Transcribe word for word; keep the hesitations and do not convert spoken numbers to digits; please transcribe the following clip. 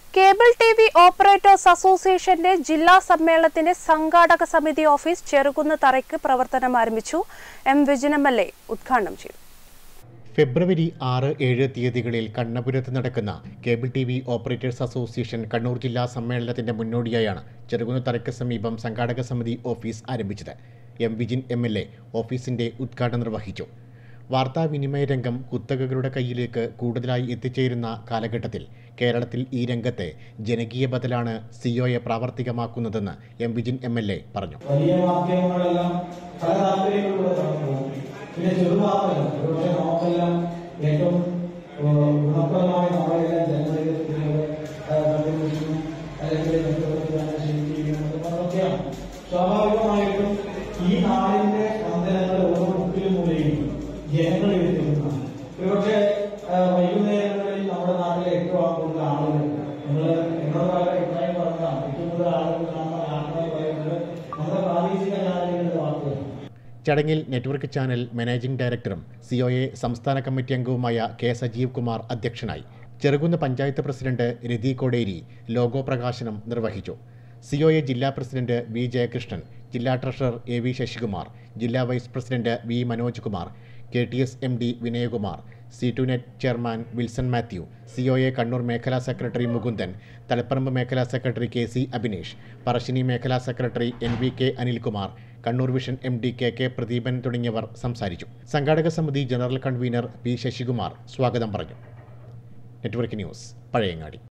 Cable T V operators അസോസിയേഷന്റെ ജില്ലാ സമ്മേളനത്തിന്റെ സംഘാടക സമിതി ഓഫീസ് ചെറുകുന്ന് തറയ്ക്ക് പ്രവർത്തനം ആരംഭിച്ചു. M Vijin M L A ഉദ്ഘാടനം ചെയ്തു. ഫെബ്രുവരി ആറ് ഏഴ് തീയതികളിൽ കണ്ണപുരത്ത് നടക്കുന്ന cable T V operators association Kannur ജില്ലാ സമ്മേളനത്തിന്റെ മുന്നോടിയായാണ് ചെറുകുന്ന് തറയ്ക്ക് സമീപം സംഘാടക സമിതി ഓഫീസ് ആരംഭിച്ചത്. M Vijin M L A ഓഫീസിന്റെ ഉദ്ഘാടനം നിർവഹിച്ചു. വാർത്താവിനിമയ രംഗം കുത്തകകളുടെ കയ്യിലേക്ക് കൂടുതലായി എത്തിച്ചേരുന്ന കാലഘട്ടത്തിൽ കേരളത്തിൽ ഈ രംഗത്തെ ജനകീയ ബദലാണ് സിഒയെ പ്രാവർത്തികമാക്കുന്നതെന്ന് M Vijin M L A പറഞ്ഞു. വലിയ മാധ്യമങ്ങളെല്ലാം പല താല്പര്യങ്ങളിലൂടെ കടന്നു. പിന്നെ ചെറുവാർത്തകൾ ഒരുപക്ഷെ നമുക്കെല്ലാം ഏറ്റവും ഗുണപ്രദമായ നമ്മളെല്ലാം ജനങ്ങളിലേക്ക് കണ്ടുപിടിക്കുന്നു അല്ലെങ്കിൽ നെറ്റ്വർക്കൊക്കെയാണ്. സ്വാഭാവികമായിട്ടും ഈ നാടിന്റെ സ്പന്ദനങ്ങൾ ഓരോ മുക്കിലും മൂലയും ജനങ്ങളിൽ എത്തിക്കുന്നതാണ്. ഒരുപക്ഷെ വൈകുന്നേരങ്ങളിൽ നമ്മുടെ നാട്ടിലെ ഏറ്റവും കൂടുതൽ ആളുകൾ നിങ്ങൾ എന്നോട് പല അഭിപ്രായം പറഞ്ഞതാണ്. ഏറ്റവും കൂടുതൽ ആളുകൾ കാണുന്ന ആളുകളായി പറയുന്നത് നമ്മുടെ പ്രാദേശിക ചാനലുകളുടെ വാർത്തകൾ. ചടങ്ങിൽ നെറ്റ്വർക്ക് ചാനൽ മാനേജിംഗ് ഡയറക്ടറും സിഒഎ സംസ്ഥാന കമ്മിറ്റി അംഗവുമായ കെ സജീവ് കുമാർ അധ്യക്ഷനായി. ചെറുകുന്ന് പഞ്ചായത്ത് പ്രസിഡന്റ് രതി കോടേരി ലോഗോ പ്രകാശനം നിർവഹിച്ചു. സിഒഎ ജില്ലാ പ്രസിഡന്റ് വി ജയകൃഷ്ണൻ, ജില്ലാ ട്രഷറർ എ വി ശശികുമാർ, ജില്ലാ vice president V Manoj Kumar, K T S M D Vinayakumar, C two net chairman Wilson Mathew, COA Kannur മേഖലാ സെക്രട്ടറി മുകുന്ദൻ, തലപ്പറമ്പ് മേഖലാ secretary K C Abhinesh, Parassini മേഖലാ secretary N V K Anilkumar, Kannur vision M D K K Pradeepan തുടങ്ങിയവർ സംസാരിച്ചു. സംഘാടക സമിതി general convener P Sasikumar സ്വാഗതം പറഞ്ഞു. Network news, Pazhayangadi.